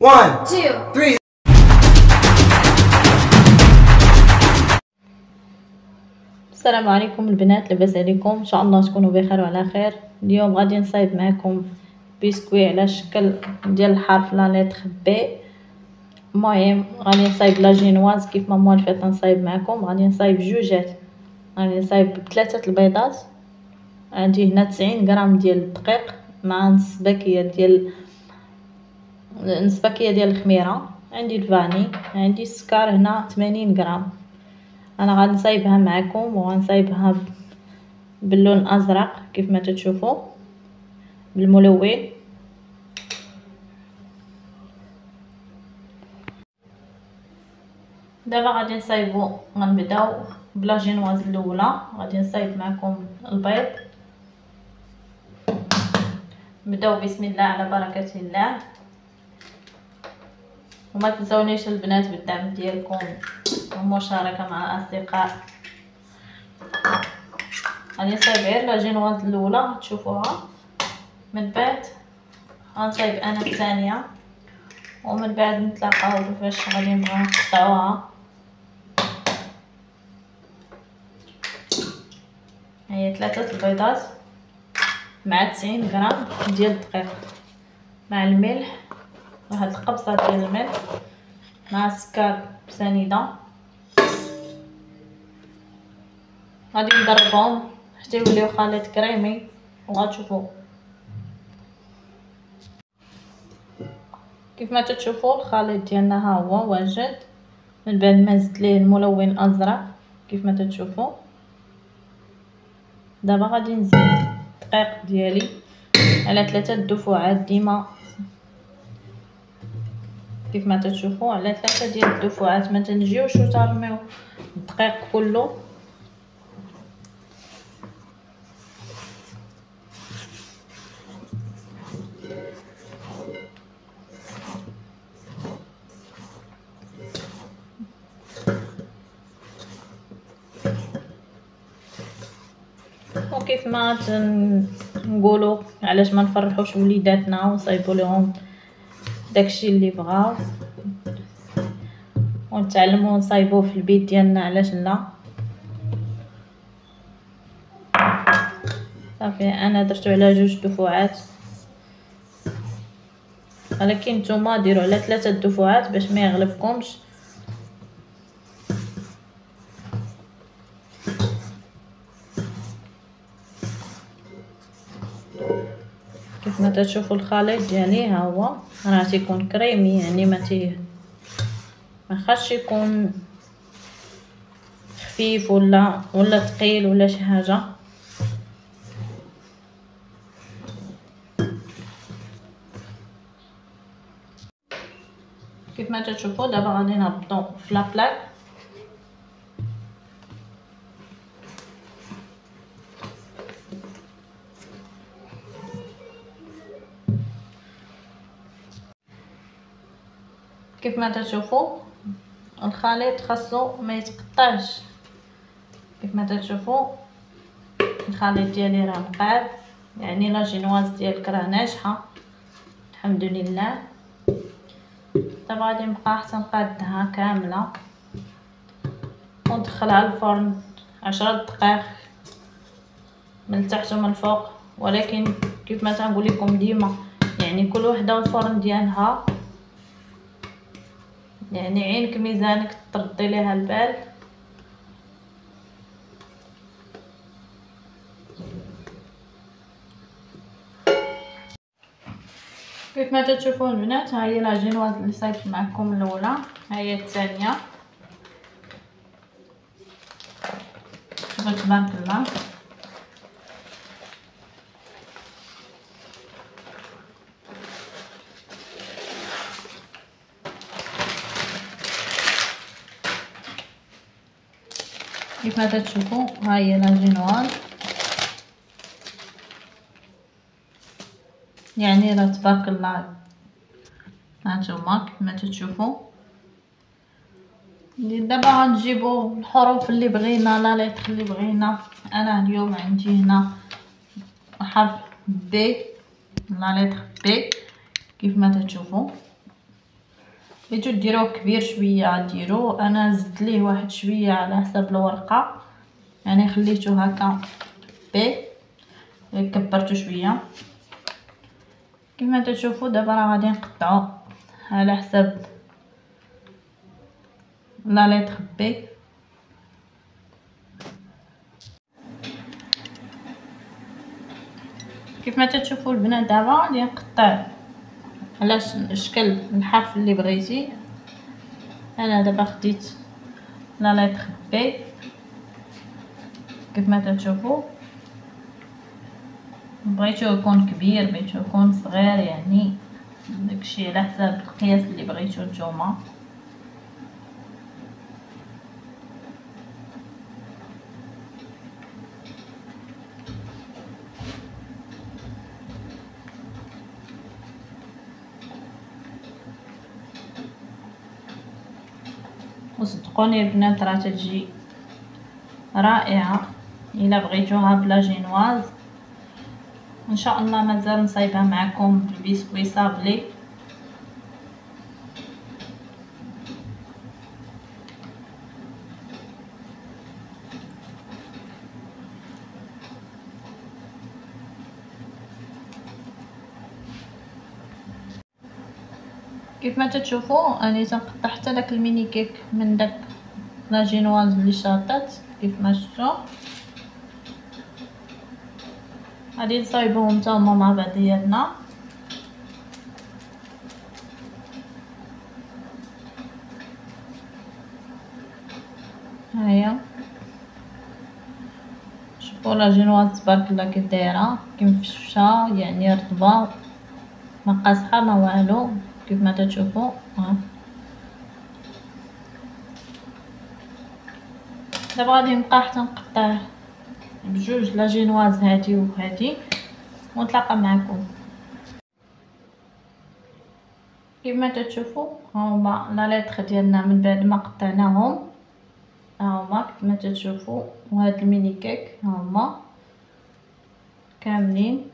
1 2 3. السلام عليكم البنات، لاباس عليكم؟ ان شاء الله تكونوا بخير وعلى خير. اليوم غادي نصايب معكم بسكوي على شكل ديال الحرف لا لتر بي. المهم غادي نصايب لا جينواز كيف ما المره اللي فاتت نصايب معكم. غادي نصايب جوجات، غادي نصايب 3 البيضات. عندي هنا 90 غرام ديال الدقيق مع نص باكيه ديال الخميره. عندي الفاني، عندي السكر هنا 80 غرام. انا غادي نصايبها معكم وغنصايبها باللون الازرق كيف ما تشوفوا بالملون. دابا غادي نصايبو، غنبداو بلا جينواز الاولى. غادي نصايب معكم البيض. نبداو بسم الله على بركه الله. وما تنسونيش البنات بالدعم ديالكم والمشاركه مع الاصدقاء. غادي نصايب غير لا جينواز الاولى تشوفوها، من بعد غنصايب انا الثانيه، ومن بعد نتلاقاو كيفاش غادي نبغيو نقطعوها. هي 3 البيضات مع 90 غرام ديال الدقيق مع الملح، واحد القبصه ديال الملح مع السكر سنيده. غادي نضربهم حتى يوليو خليط كريمي وغتشوفوا كيف ما تشوفوا الخليط ديالنا ها هو واجد. من بعد ما زدت ليه الملون الازرق كيف ما تشوفوا. دابا غادي نزيد الدقيق ديالي على 3 دفعات، ديما كيف ما تشوفوا على 3 ديال الدفعات، ما تنجيوش وترميو الدقيق كله. وكيف ما نقولوا علاش ما نفرحوش وليداتنا ونصايبوا لهم داكشي اللي بغاو ونتعلموا نصايبوه في البيت ديالنا، علاش لا. صافي انا درتو على 2 دفعات، ولكن نتوما ديروا على 3 دفعات باش ما يغلبكمش. كيف ما تشوفوا الخليط ديالي ها هو راه تيكون كريمي، يعني ما خاصش يكون خفيف ولا ثقيل ولا شي حاجه. كيف ما تشوفوا دابا غادي نهبطو في لابلاك. كيف ما تشوفوا الخليط خاصو ما يتقطعش. كيف ما تشوفوا الخليط ديالي راه مقاد، يعني لا جينواز ديالك راه ناجحه الحمد لله. دابا غادي نبقى حتى نقادها كامله وندخلها الفرن 10 دقائق من التحت ومن الفوق. ولكن كيف ما تنقول لكم ديما، يعني كل وحده والفرن ديالها، يعني عينك ميزانك تردي ليها البال. كيف ما تشوفوا البنات، ها هي لا جينواز اللي صايبت معكم الاولى، ها هي الثانيه. شوفوا تبارك الله. كيف ما تشوفوا ها هي لا جينواز، يعني راه تبارك الله. هانتوما كيف ما تشوفوا. دابا غنجيبو الحروف اللي بغينا، لا لتر اللي بغينا. انا اليوم عندي هنا حرف بي، لا لتر بي كيف ما تشوفوا. بغيتو ديروه كبير شويه ديروه، انا زدت ليه واحد شويه على حسب الورقه، يعني خليته هكا بي، كبرته شويه. كما تشوفوا دابا راه غادي نقطعو على حسب لا لتر بي. كيف ما تشوفوا البنات دابا غادي نقطع على شكل الحرف اللي بغيتي. انا دابا خديت لا لتر بي كيف ما تشوفوا، بغيتو يكون كبير بغيتو يكون صغير، يعني داكشي على حساب القياس اللي بغيتو نتوما. وصدقوني البنات راه تجي رائعه الا بغيتوها بلا جينواز. ان شاء الله مازال نصايبها معكم بالبسكوي صابلي. كيف ما تشوفوا اني تنقطع حتى داك الميني كيك من داك لا جينواز اللي شاطت كيف ما شفتوا. غادي نصايبوهم حتى هما مع بعضياتنا. هيا شوفوا لا جينواز تبارك الله كي دايره كي مفشفشه، يعني رطبه ما قاصحه ما والو كيف ما تشوفوا. دابا غادي نبقى حتى نقطع بجوج لا جينواز هادي وهادي ونتلاقى معكم. كما تشوفوا هما لا لتر ديالنا من بعد ما قطعناهم، هما كما تشوفوا. وهاد الميني كيك هما كاملين.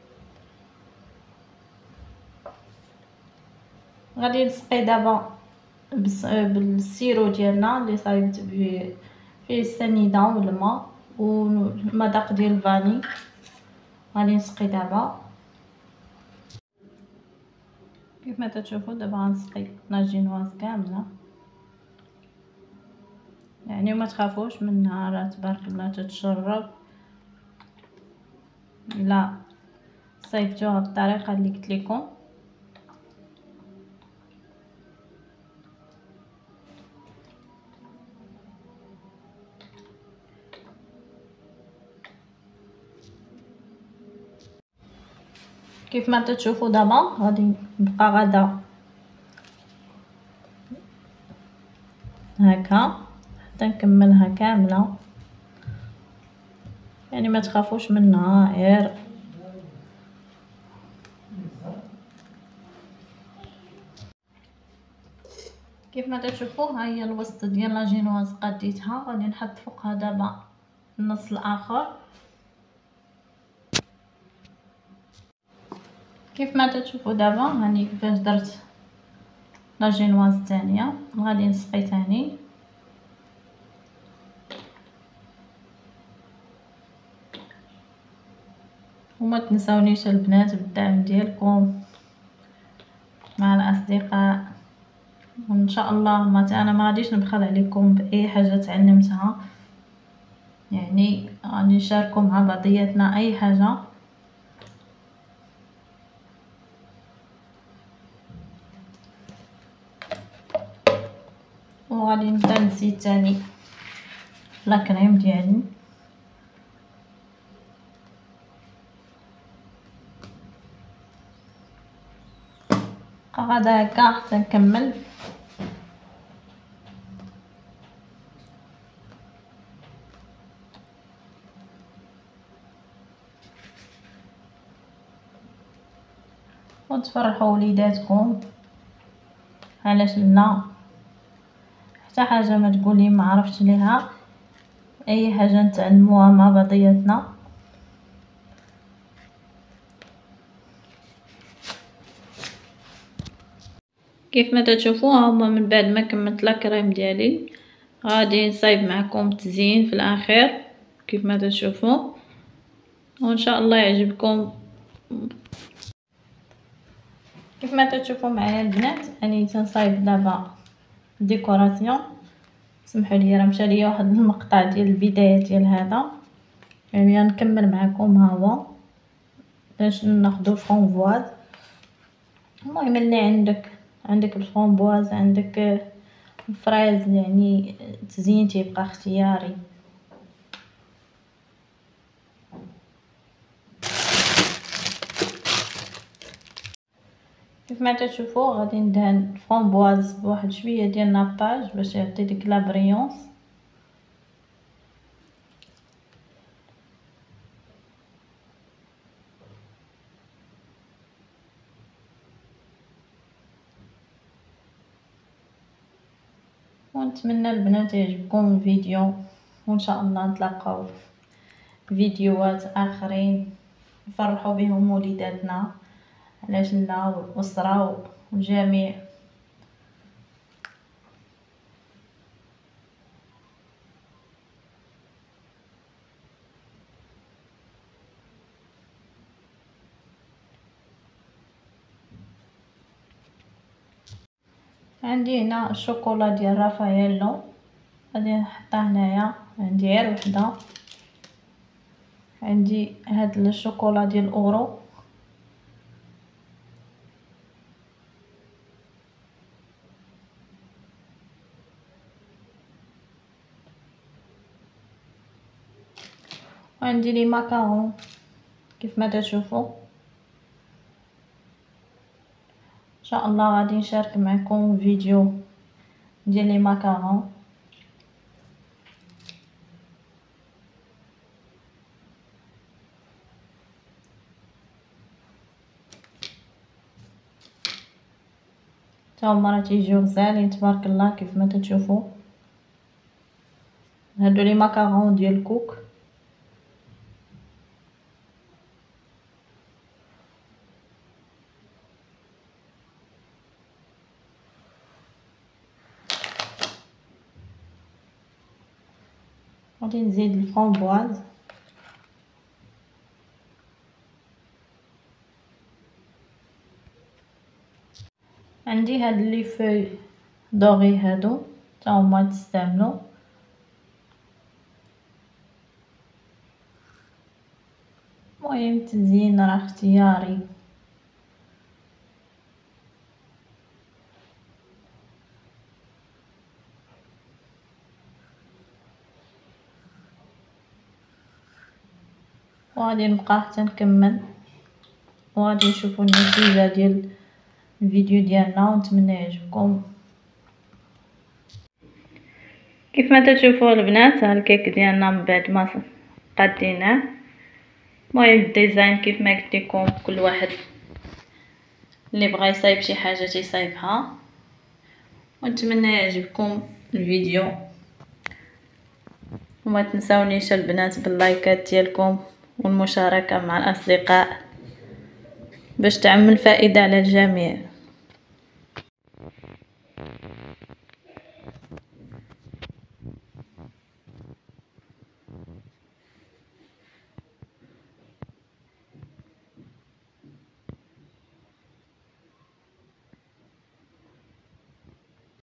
غادي نسقي دابا بالسيرو ديالنا اللي صايبت فيه السنيده والماء والمذاق ديال الفاني. غادي نسقي دابا كيف ما تشوفوا. دابا غنسقي لا جينواز كامله، يعني ما تخافوش منها راه تبارك الله تتشرب الا صايبتوها بالطريقه اللي قلت لكم. كيف ما تشوفوا دابا غادي نبقى غدا هكا حتى نكملها كامله، يعني ما تخافوش منها غير كيف ما تشوفوا. ها هي الوسط ديال لا جينواز قديتها، غادي نحط فوقها دابا النص الاخر. كيف ما تشوفوا دابا هاني كيفاش درت لا جينواز الثانيه. غادي نسقي ثاني وما تنساونيش البنات بالدعم ديالكم مع الاصدقاء، وان شاء الله انا ما غاديش نبخل عليكم باي حاجه تعلمتها، يعني غادي نشاركوا مع بعضياتنا اي حاجه. وغادي نبدا نزيد ثاني لا كريم ديالي. غادا هكا حتى نكمل. وتفرحوا وليداتكم، علاش لا؟ حتى حاجه ما تقولي ما عرفتش ليها، اي حاجه نتعلموها مع بعضياتنا. كيف ما تشوفوها هما من بعد ما كملت لاكريم ديالي غادي نصايب معكم تزيين في الاخير كيف ما تشوفوا، وان شاء الله يعجبكم. كيف ما تشوفوا معايا البنات اني تنصايب دابا ديكوراسيون. سمحوا لي راه مشى ليا واحد المقطع ديال البدايه ديال هذا، يعني نكمل معكم. ها هو باش ناخذ الفرامبواز. المهم اللي عندك الفرامبواز، عندك الفريز، يعني التزيين تيبقى اختياري. كيف ما تشوفوا غادي ندهن الفرامبواز بواحد شويه ديال ناباج باش يعطي ديك لا بريونس. ونتمنى البنات يعجبكم الفيديو، وان شاء الله نتلاقاو في فيديوهات اخرين نفرحوا بهم وليداتنا، علاش لا، والاسره والجميع. عندي هنا الشوكولا ديال رافاييلو، غادي نحطها هنايا. عندي غير وحده. عندي هاد الشوكولا ديال اورو، وعندي لي ماكارون كيف ما تشوفوا. ان شاء الله غادي نشارك معكم فيديو ديال لي ماكارون. هما راه تيجيو غزالين تبارك الله كيف ما تشوفوا. هادو لي ماكارون ديال كوك. غادي نزيد الفرامبواز. عندي هاد لي فوي دوغي هادو تا هما تستعملوا. المهم التزيين راه اختياري. وغادي نبقى حتى نكمل، وغادي نشوفوا النتيجه ديال الفيديو ديالنا، ونتمنى يعجبكم. كيف ما تشوفوا البنات الكيك ديالنا من بعد ما قاديناه. المهم الديزاين كيف ما قلت لكم كل واحد اللي بغى يصايب شي حاجه تيصايبها، ونتمنى يعجبكم الفيديو. وما تنساونيش البنات باللايكات ديالكم والمشاركه مع الاصدقاء باش تعم الفائده على الجميع.